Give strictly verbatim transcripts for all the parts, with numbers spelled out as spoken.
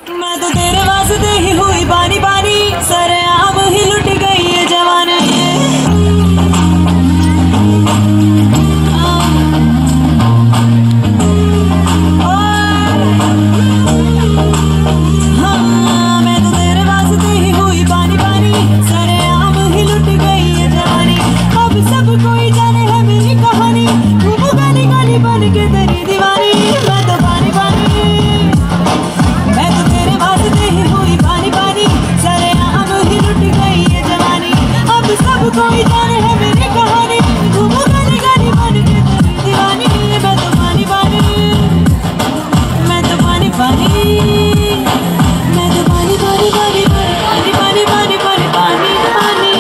मैं तो तेरे वास्ते ही हुई बानी बानी, सरेआम ही लुट गई ये जवानी। हाँ, मैं तो तेरे वास्ते ही हुई बानी बानी, सरेआम ही लुट गई ये जवानी। अब सब कोई जाने है मेरी कहानी, घूमू गली गली बन के तेरी दीवानी। मैं तो बानी बानी, मैं तो तेरे वास्ते ही हुई बानी बानी, सरेआम ही लुट गई ये जवानी। अब सब कोई जाने है मेरी कहानी, घूमू गली गली बन के तेरी दीवानी। मैं तो बानी बानी, मैं तो बानी बानी, मैं तो बानी बानी बानी बानी बानी बानी बानी बानी बानी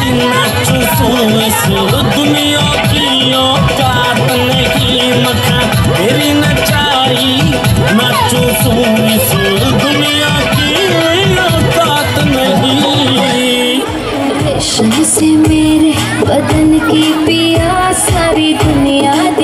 नाचो सो इस दुनिया की औकात नहीं मखा तेरी नचाई नाचो सो इस दुनिया की औकात नहीं। रेशम से मेरे बदन की पिया सारी दुनिया